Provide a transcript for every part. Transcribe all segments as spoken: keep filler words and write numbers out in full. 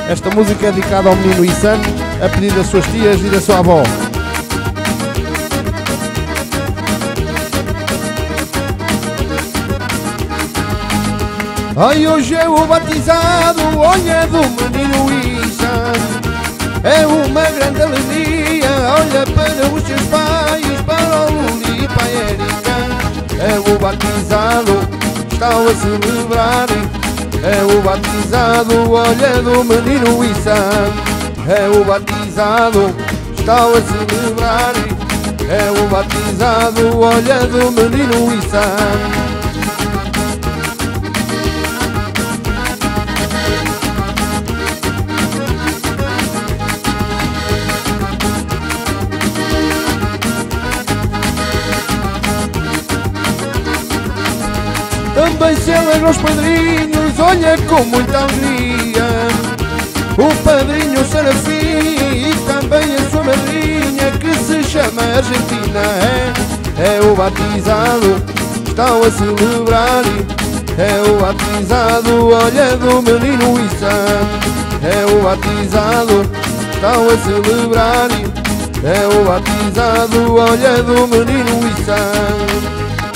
Esta música é dedicada ao menino Issan, a pedido das suas tias e da sua avó. Ai, hoje é o batizado, olha, do menino Issan. É uma grande alegria, olha para os seus pais, para o Luli e para a Érica. É o batizado, estão a celebrar. É o batizado, olha, do menino Issan. É o batizado, estão a celebrar. É o batizado, olha, do menino Issan. Também se alegram os padrinhos, olha, com muita alegria. O padrinho Serafim e também a sua madrinha, que se chama Argentina. É, é o batizado, estão a celebrar. É o batizado, olha, do menino Issan. É o batizado, estão a celebrar. É o batizado, olha, do menino Issan.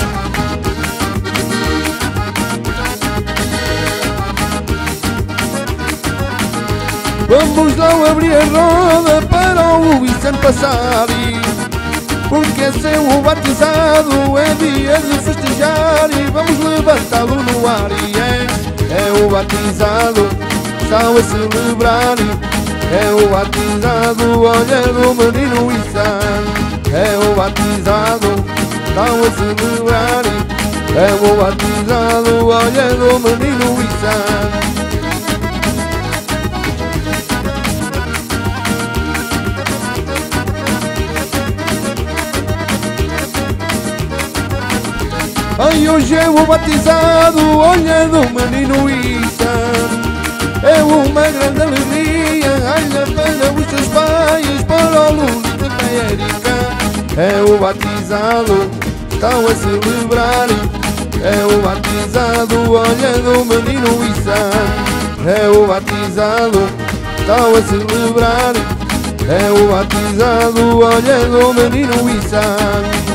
Vamos lá abrir a roda para o Issan passar, porque esse é o batizado, é dia de festejar e vamos levantá-lo no ar. E é, é o batizado, estão a celebrar. É o batizado, olha, do menino Issan. É o batizado, estão a celebrar. É o batizado, olha, do menino Issan. Ai, hoje é o batizado, olha, do menino Issan. É uma grande alegria, olha, para os seus pais, para o Luli e para a Érica. É o batizado, estão a celebrar. É o batizado, olha, do menino Issan. É o batizado, estão a celebrar. É o batizado, olha, do menino Issan.